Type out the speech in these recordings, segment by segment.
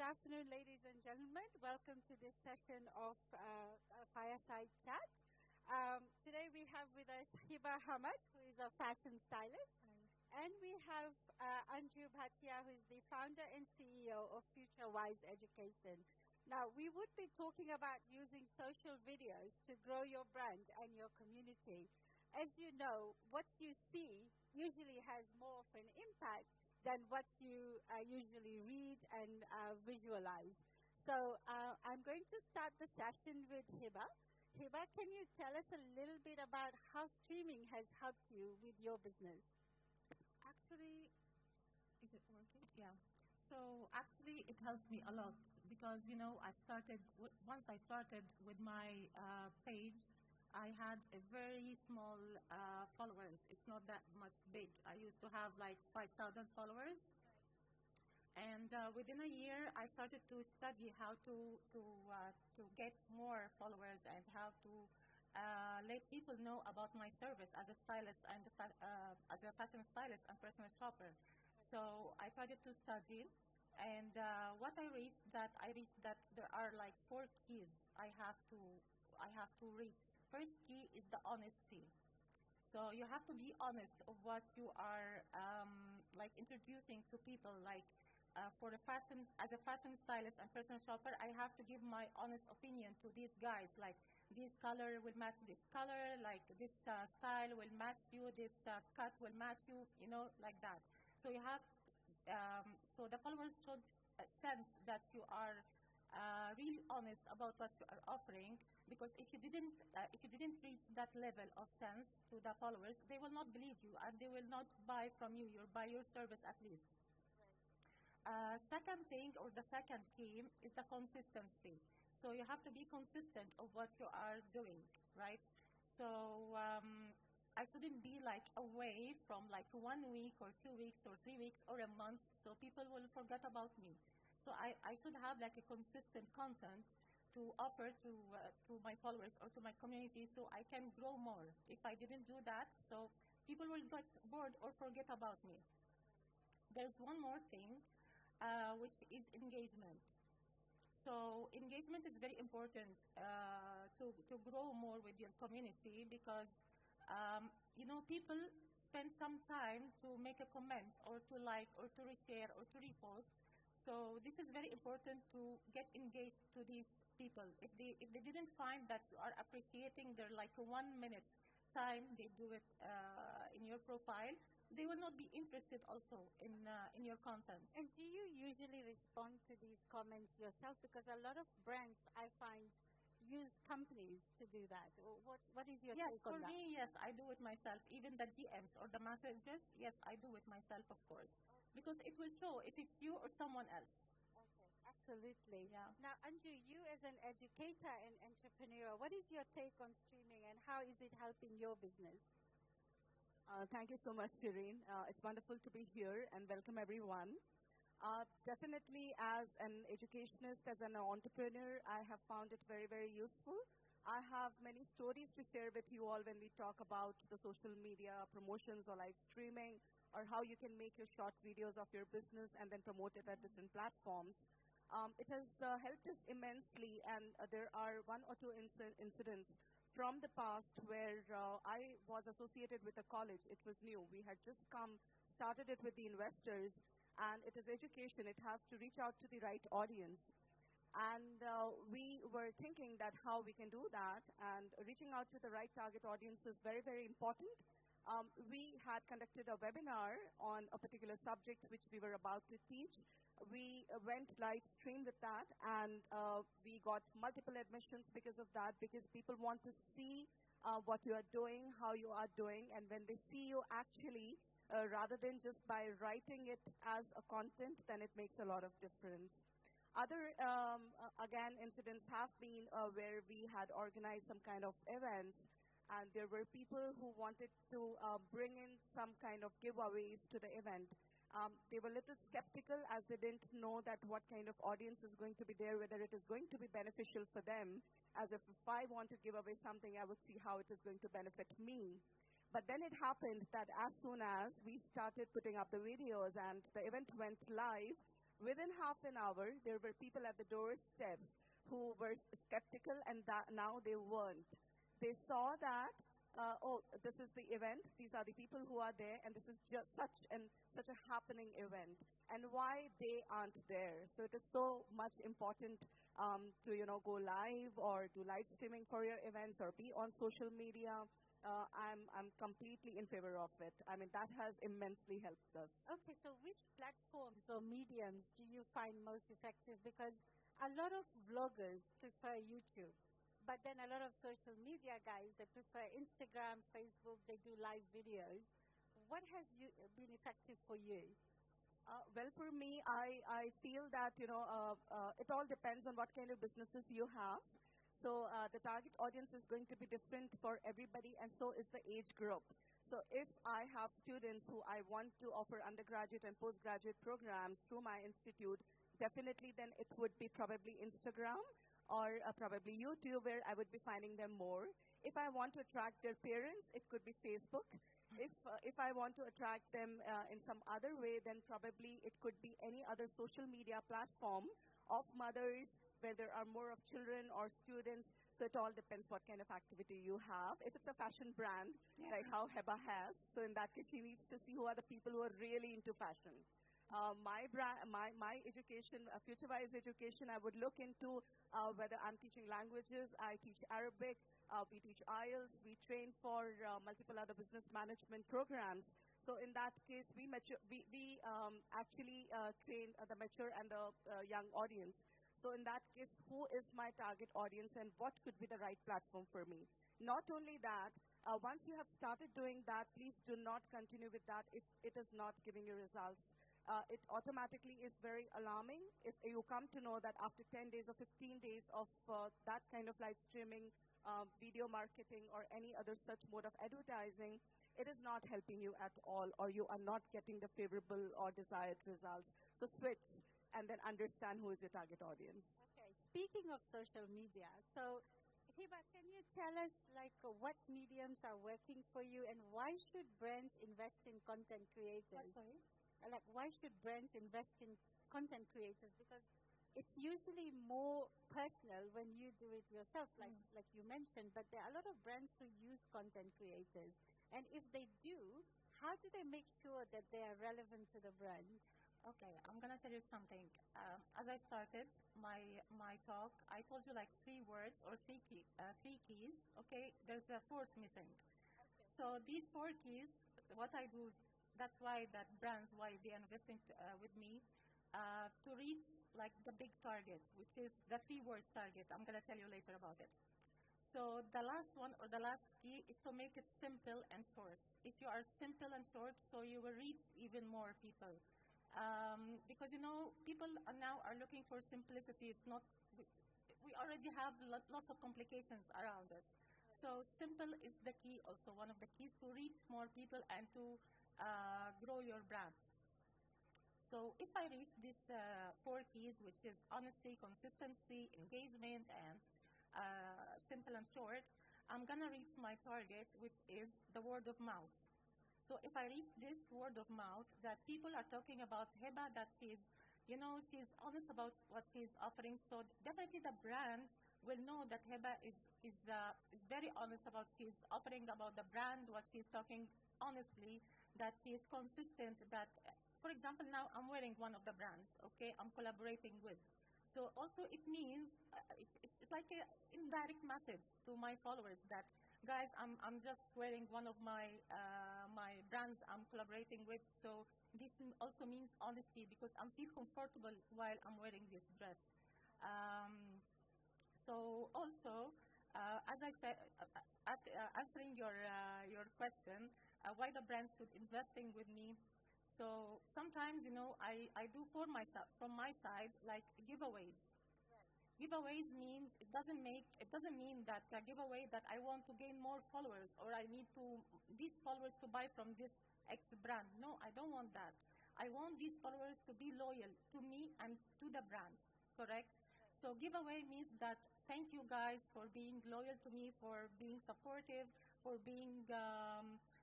afternoon, ladies and gentlemen. Welcome to this session of Fireside Chat. Today we have with us Heba Hammad, who is a fashion stylist, and we have Anju Bhatia, who is the founder and CEO of FutureWise Education. Now, we would be talking about using social videos to grow your brand and your community. As you know, what you see usually has more of an impact than what you usually read and visualize. So I'm going to start the session with Heba. Heba, can you tell us a little bit about how streaming has helped you with your business? Actually, is it working? Yeah. So actually, it helped me a lot because, once I started with my page, I had a very small followers. It's not that much big. I used to have like 5,000 followers. And within a year, I started to study how to get more followers and how to let people know about my service as a stylist and as a fashion stylist and personal shopper. So I started to study. And what I reached that there are like 4 keys I have to reach. First key is the honesty. So you have to be honest of what you are introducing to people. For the fashion, as a fashion stylist and personal shopper, I have to give my honest opinion to these guys. Like this color will match this color. Like this style will match you. This cut will match you. Like that. So you have. So the followers should sense that you are really honest about what you are offering. Because if you didn't reach that level of sense to the followers, they will not believe you and they will not buy from you. You'll buy your service at least. Right. Second thing, or the second key, is the consistency. So you have to be consistent of what you are doing, right? So I shouldn't be like away from like 1 week or 2 weeks or 3 weeks or a month, so people will forget about me. So I should have like a consistent content to offer to my followers or to my community so I can grow more. If I didn't do that, so people will get bored or forget about me. There's one more thing, which is engagement. So engagement is very important to grow more with your community because, people spend some time to make a comment or to like or to reshare or to repost. So this is very important to get engaged to these people. If they didn't find that you are appreciating their like 1 minute time they do it in your profile, they will not be interested also in your content. And do you usually respond to these comments yourself? Because a lot of brands, I find, use companies to do that. What is your take on that? Yes, for me, yes, I do it myself. Even the DMs or the messages, yes, I do it myself, of course. Because it will show if it's you or someone else. Absolutely. Yeah. Now, Anju, you as an educator and entrepreneur, what is your take on streaming and how is it helping your business? Thank you so much, Shireen. It's wonderful to be here and welcome everyone. Definitely as an educationist, as an entrepreneur, I have found it very, very useful. I have many stories to share with you all when we talk about the social media promotions or live streaming or how you can make your short videos of your business and then promote it at different platforms. It has helped us immensely, and there are 1 or 2 incidents from the past where I was associated with a college. It was new. We had just started it with the investors, and it is education. It has to reach out to the right audience. And we were thinking that how we can do that, and reaching out to the right target audience is very, very important. We had conducted a webinar on a particular subject which we were about to teach. We went live stream with that, and we got multiple admissions because of that, because people want to see what you are doing, how you are doing, and when they see you actually, rather than just by writing it as a content, then it makes a lot of difference. Other, again, incidents have been where we had organized some kind of events, and there were people who wanted to bring in some kind of giveaways to the event. They were a little skeptical as they didn't know that what kind of audience is going to be there, whether it is going to be beneficial for them, as if I want to give away something, I would see how it is going to benefit me. But then it happened that as soon as we started putting up the videos and the event went live, Within half an hour, there were people at the doorstep who were skeptical, and that now they weren't. They saw that, oh, this is the event, these are the people who are there, and this is just such a happening event, and why they aren't there. So it is so much important to, go live or do live streaming for your events or be on social media. I'm completely in favor of it. I mean, that has immensely helped us. Okay, so which platforms or mediums do you find most effective? Because a lot of vloggers prefer YouTube, but then a lot of social media guys, they prefer Instagram, Facebook, they do live videos. What has been effective for you? Well, for me, I feel that, it all depends on what kind of businesses you have. So the target audience is going to be different for everybody, and so is the age group. So if I have students who I want to offer undergraduate and postgraduate programs through my institute, definitely then it would be probably Instagram or probably YouTube, where I would be finding them more. If I want to attract their parents, it could be Facebook. If I want to attract them in some other way, then probably it could be any other social media platform of mothers, where there are more of children or students. So it all depends what kind of activity you have. If it's a fashion brand, like how Heba has, so in that case, she needs to see who are the people who are really into fashion. My education, future-wise education, I would look into whether I'm teaching languages. I teach Arabic. We teach IELTS. We train for multiple other business management programs. So in that case, we actually train the mature and the young audience. So in that case, who is my target audience and what could be the right platform for me? Not only that, once you have started doing that, please do not continue with that if it is not giving you results. It automatically is very alarming if you come to know that after 10 days or 15 days of that kind of live streaming, video marketing, or any other such mode of advertising, it is not helping you at all, or you are not getting the favorable or desired results. So switch and then understand who is your target audience. Okay, speaking of social media, so Heba, can you tell us what mediums are working for you, and why should brands invest in content creators? Sorry? Why should brands invest in content creators? Because it's usually more personal when you do it yourself, like you mentioned, but there are a lot of brands who use content creators. And if they do, how do they make sure that they are relevant to the brand? Okay, I'm going to tell you something. As I started my talk, I told you three words or three keys. Okay, there's a fourth missing. Okay. So these four keys, what I do, that's why that brands, why they are investing with me, to reach the big target, which is the three words target. I'm going to tell you later about it. So the last one or the last key is to make it simple and short. If you are simple and short, so you will reach even more people. Because, people now are looking for simplicity. It's not, we already have lots of complications around us. So simple is the key, also one of the keys to reach more people and to grow your brand. So if I reach these four keys, which is honesty, consistency, engagement, and simple and short, I'm going to reach my target, which is the word of mouth. So if I reach this word of mouth, that people are talking about Heba, that she's honest about what she's offering, so definitely the brand will know that Heba is very honest about she's offering about the brand, what she's talking honestly, that she is consistent, that, for example, now I'm wearing one of the brands, okay, I'm collaborating with. So also it means, it's like an indirect message to my followers that, guys, I'm just wearing one of my brands I'm collaborating with, so this also means honesty because I feel comfortable while I'm wearing this dress. So also, as I said, answering your question, why the brands should investing with me. So sometimes, I do for myself, from my side, giveaways. Giveaways means it doesn't mean that a giveaway that I want to gain more followers or I need these followers to buy from this X brand. No, I don't want that. I want these followers to be loyal to me and to the brand, correct? So giveaway means that thank you guys for being loyal to me, for being supportive, for being,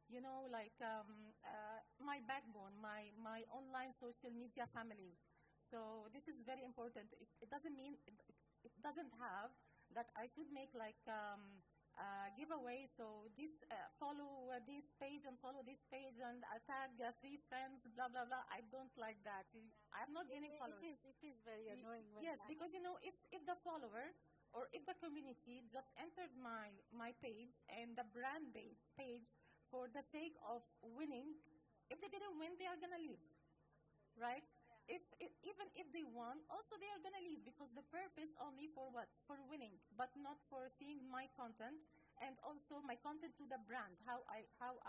my backbone, my online social media family. So this is very important. It doesn't mean it doesn't have that I should make like giveaway. So this follow this page and follow this page and tag 3 friends, blah blah blah. I don't like that. I'm not getting followers. It is very annoying. Yes, because if the follower or if the community just entered my page and the brand page for the sake of winning, if they didn't win, they are gonna leave, right? Even if they won, also they are going to leave because the purpose only for what? For winning, but not for seeing my content and also my content to the brand. How I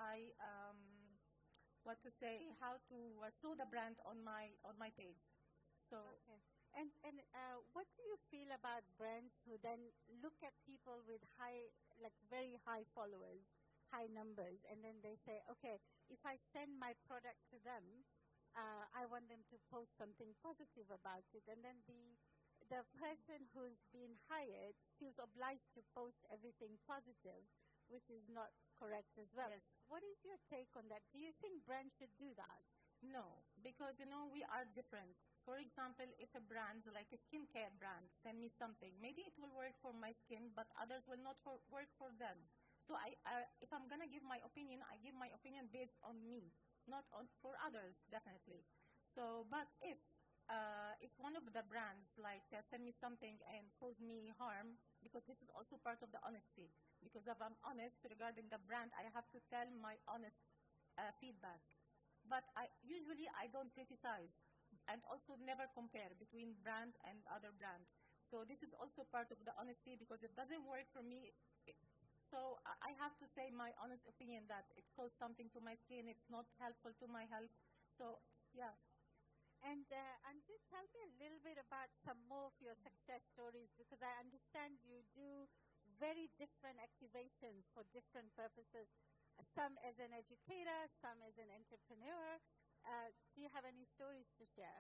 what to say? How to show the brand on my page. So. Okay. And what do you feel about brands who then look at people with very high followers, high numbers, and then they say, okay, if I send my product to them, I want them to post something positive about it. And then the person who's been hired feels obliged to post everything positive, which is not correct as well. Yes. What is your take on that? Do you think brands should do that? No, because, we are different. For example, if a brand, like a skincare brand, send me something, maybe it will work for my skin, but others will not work for them. So if I'm going to give my opinion, I give my opinion based on me, not for others, definitely. So, but if one of the brands send me something and cause me harm, because this is also part of the honesty. Because if I'm honest regarding the brand, I have to tell my honest feedback. But usually I don't criticize, and also never compare between brand and other brands. So this is also part of the honesty because it doesn't work for me. So I have to say my honest opinion that it caused something to my skin. It's not helpful to my health. So, yeah. And Anju, tell me a little bit about some more of your success stories because I understand you do very different activations for different purposes. Some as an educator, some as an entrepreneur. Do you have any stories to share?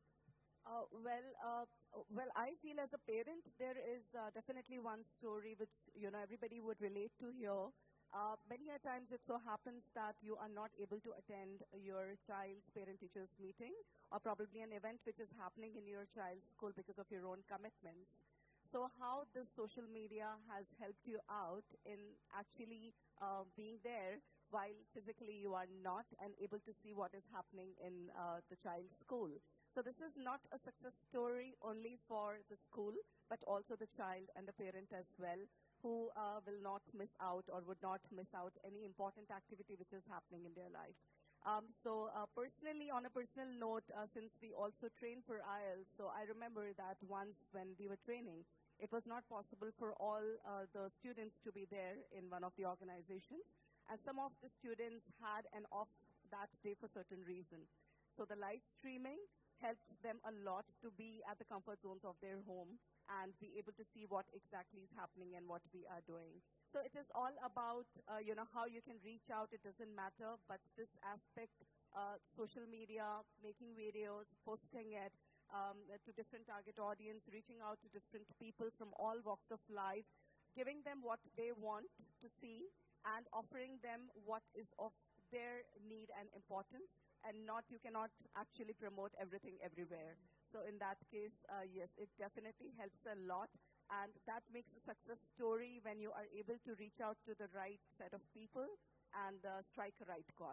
Well, I feel as a parent, there is definitely one story which, everybody would relate to here. Many a times it so happens that you are not able to attend your child's parent-teachers meeting or probably an event which is happening in your child's school because of your own commitments. So how the social media has helped you out in actually being there while physically you are not and able to see what is happening in the child's school. So this is not a success story only for the school, but also the child and the parent as well, who will not miss out or would not miss out any important activity which is happening in their life. Personally, on a personal note, since we also train for IELTS, so I remember that once when we were training, it was not possible for all the students to be there in one of the organizations, and some of the students had an off that day for certain reason. So the live streaming helped them a lot to be at the comfort zones of their home and be able to see what exactly is happening and what we are doing. So it is all about, how you can reach out. It doesn't matter, but this aspect, social media, making videos, posting it to different target audience, reaching out to different people from all walks of life, giving them what they want to see and offering them what is of their need and importance. And you cannot actually promote everything everywhere. So in that case, yes, it definitely helps a lot. And that makes a success story when you are able to reach out to the right set of people and strike a right chord.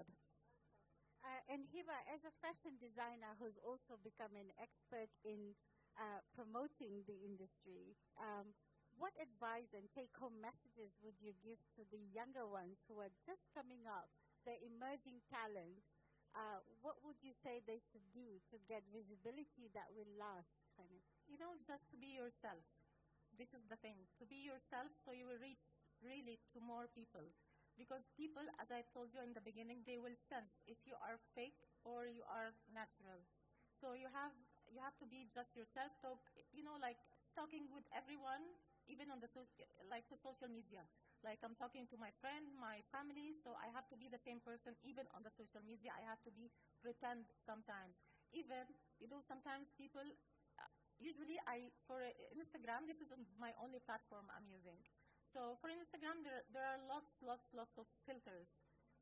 And Heba, as a fashion designer who's also become an expert in promoting the industry, what advice and take-home messages would you give to the younger ones who are just coming up, the emerging talent? What would you say they should do to get visibility that will last? Just to be yourself. This is the thing. To be yourself so you will reach really to more people. Because people, as I told you in the beginning, they will sense if you are fake or you are natural. So you have to be just yourself. So, like talking with everyone, even on the social media. Like I'm talking to my friend, my family, so I have to be the same person even on the social media. I have to pretend sometimes. Even, sometimes people, usually for Instagram, this is my only platform I'm using. So for Instagram, there are lots of filters.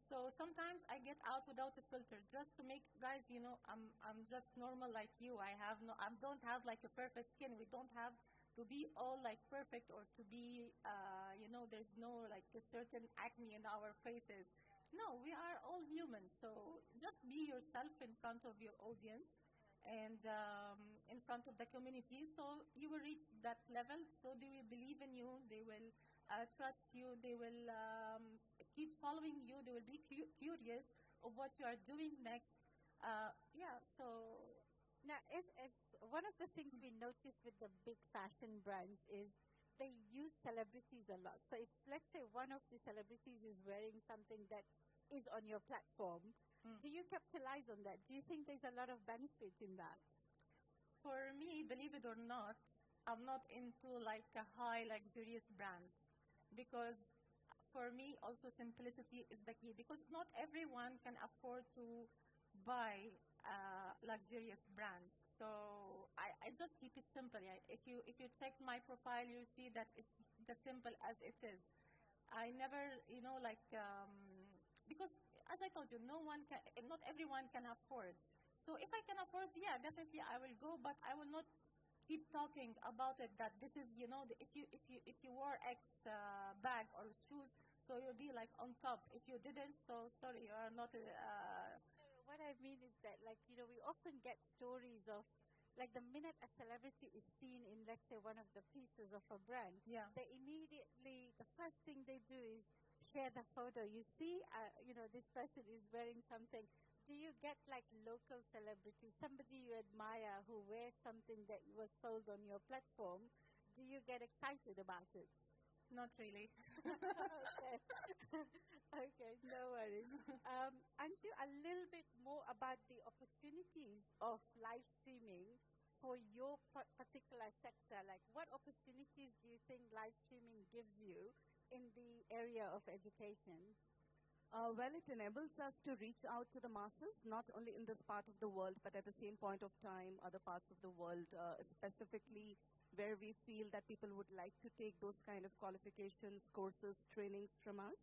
So sometimes I get out without a filter just to make guys, I'm just normal like you. I don't have like a perfect skin. We don't have to be all like perfect or to be, there's no like a certain acne in our faces. No, we are all human. So just be yourself in front of your audience and in front of the community. So you will reach that level. So they will believe in you. They will trust you. They will keep following you. They will be curious of what you are doing next. Yeah. So now, if one of the things we notice with the big fashion brands is they use celebrities a lot. So if, let's say, one of the celebrities is wearing something that is on your platform, do you capitalize on that? Do you think there's a lot of benefit in that? For me, believe it or not, I'm not into like a high luxurious brand because for me also simplicity is the key because not everyone can afford to buy luxurious brands. So I just keep it simple. If you check my profile, you see that it's as simple as it is. I never, because as I told you, not everyone can afford. So if I can afford, yeah, definitely I will go, but I will not keep talking about it. That this is, if you wore X bag or shoes, so you'll be like on top. If you didn't, so sorry, you are not. What I mean is that, we often get stories of, like, the minute a celebrity is seen in, let's say, one of the pieces of a brand, they immediately, the first thing they do is share the photo. You see, this person is wearing something. Do you get, like, local celebrities, somebody you admire who wears something that was sold on your platform? Do you get excited about it? Not really. Okay. Okay, no worries. Anju, a little bit more about the opportunities of live streaming for your particular sector. Like, what opportunities do you think live streaming gives you in the area of education? Well, it enables us to reach out to the masses, not only in this part of the world, but at the same point of time, other parts of the world, specifically where we feel that people would like to take those kind of qualifications, courses, trainings from us.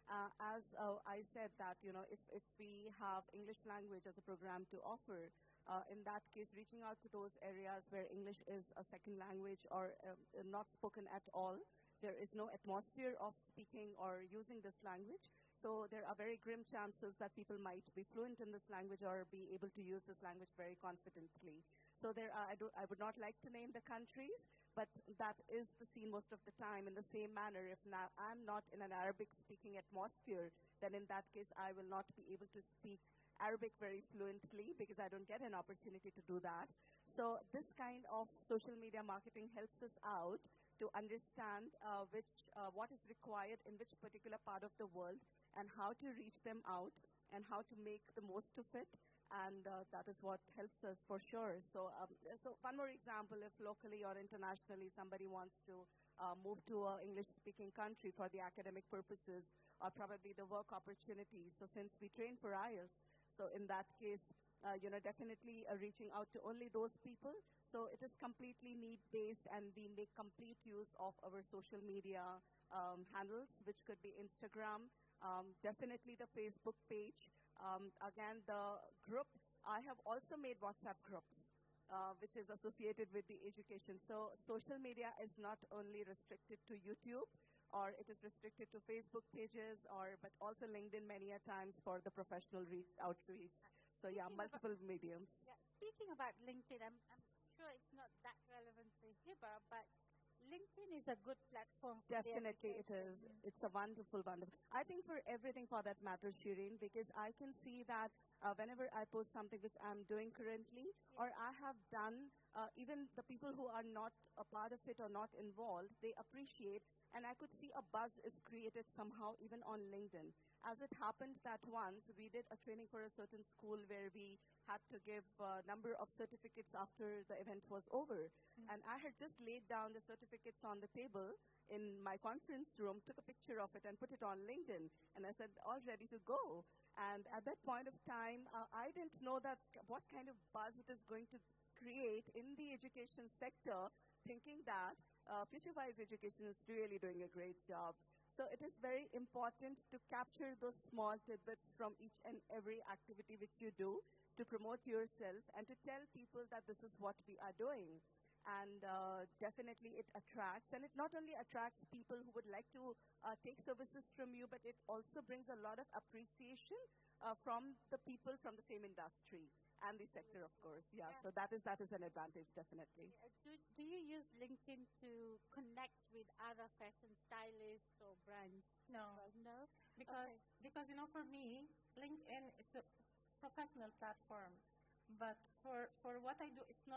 As I said that, if we have English language as a program to offer, in that case, reaching out to those areas where English is a second language or not spoken at all, there is no atmosphere of speaking or using this language. So there are very grim chances that people might be fluent in this language or be able to use this language very confidently. So there are, I would not like to name the countries, but that is the scene most of the time. In the same manner, if now I'm not in an Arabic-speaking atmosphere, then in that case I will not be able to speak Arabic very fluently because I don't get an opportunity to do that. So this kind of social media marketing helps us out to understand what is required in which particular part of the world and how to reach them out and how to make the most of it. And that is what helps us for sure. So one more example, if locally or internationally somebody wants to move to an English-speaking country for the academic purposes or probably the work opportunities. So since we train for IELTS, so in that case, definitely reaching out to only those people. So it is completely need-based, and we make complete use of our social media handles, which could be Instagram, definitely the Facebook page. Again, the group, I have also made WhatsApp groups, which is associated with the education. So social media is not only restricted to YouTube, or it is restricted to Facebook pages, but also LinkedIn many a times for the professional outreach. So yeah, multiple mediums. Yeah, speaking about LinkedIn, I'm sure it's not that relevant to Heba, but LinkedIn is a good platform. Definitely it is. It's a wonderful. I think for everything for that matter, Shireen, because I can see that whenever I post something which I'm doing currently, or I have done, even the people who are not a part of it or not involved, they appreciate, and I could see a buzz is created somehow even on LinkedIn. As it happened that once, we did a training for a certain school where we had to give a number of certificates after the event was over. And I had just laid down the certificates on the table in my conference room, took a picture of it and put it on LinkedIn. And I said, all ready to go. And at that point of time, I didn't know that what kind of buzz it is going to create in the education sector, thinking that FutureWise Education is really doing a great job. So it is very important to capture those small tidbits from each and every activity which you do to promote yourself and to tell people that this is what we are doing. And definitely it attracts, and it not only attracts people who would like to take services from you, but it also brings a lot of appreciation from the people from the same industry and the sector, of course. Yeah. So that is an advantage, definitely. Do you use LinkedIn to connect with other fashion stylists or brands? No. No? Because for me, LinkedIn is a professional platform. But for what I do, it's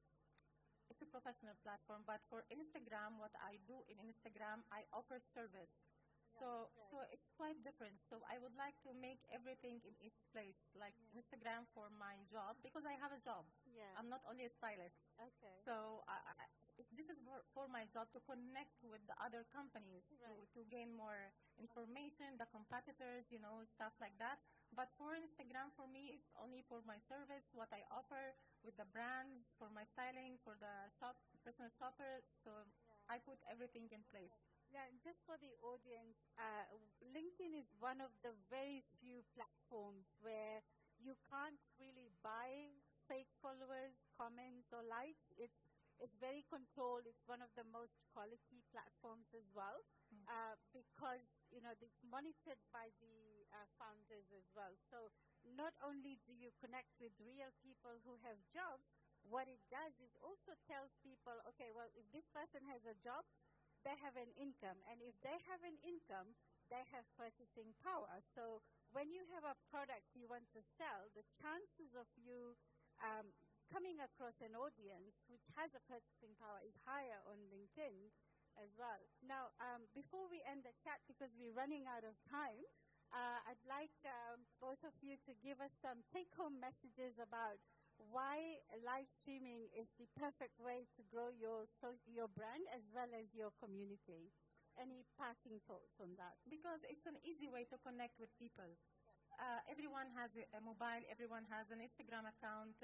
a professional platform. But for Instagram, what I do in Instagram, I offer service. So it's quite different. So I would like to make everything in its place, like Instagram for my job, because I have a job. Yeah. I'm not only a stylist. Okay. So this is for my job to connect with the other companies, to gain more information, the competitors, stuff like that. But for Instagram, for me, it's only for my service, what I offer with the brands, for my styling, for the personal shopper. So I put everything in place. Yeah, just for the audience, LinkedIn is one of the very few platforms where you can't really buy fake followers, comments, or likes. It's very controlled. It's one of the most quality platforms as well, because it's monitored by the founders as well. So not only do you connect with real people who have jobs, what it does is also tells people, okay, well, if this person has a job, they have an income. And if they have an income, they have purchasing power. So when you have a product you want to sell, the chances of you coming across an audience which has a purchasing power is higher on LinkedIn as well. Now, before we end the chat, because we're running out of time, I'd like both of you to give us some take-home messages about why live streaming is the perfect way to grow your brand as well as your community. Any parting thoughts on that? Because it's an easy way to connect with people. Everyone has a mobile, everyone has an Instagram account,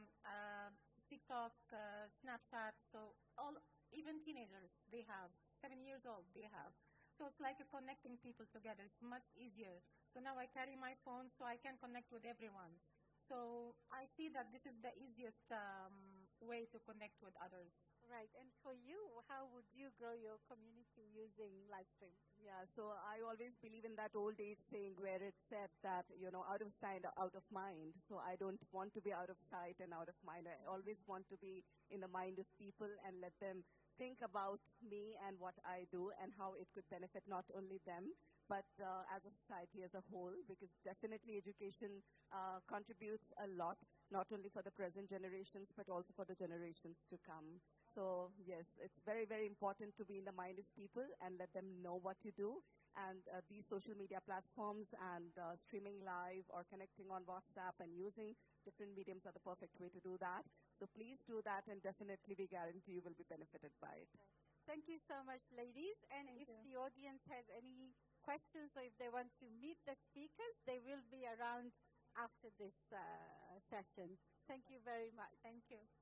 TikTok, Snapchat, so even teenagers, they have, 7 years old, they have. So it's like connecting people together. It's much easier. So now I carry my phone so I can connect with everyone. So I see that this is the easiest way to connect with others. Right. And for you, how would you grow your community using live stream? Yeah, so I always believe in that old age saying where it said that, out of sight, out of mind. So I don't want to be out of sight and out of mind. I always want to be in the mind of people and let them think about me and what I do and how it could benefit not only them, but as a society as a whole, because definitely education contributes a lot, not only for the present generations, but also for the generations to come. So, yes, it's very, very important to be in the mind of people and let them know what you do. And these social media platforms and streaming live or connecting on WhatsApp and using different mediums are the perfect way to do that. So please do that, and definitely we guarantee you will be benefited by it. Thank you so much, ladies. And if the audience has any questions or if they want to meet the speakers, they will be around after this session. Thank you very much. Thank you.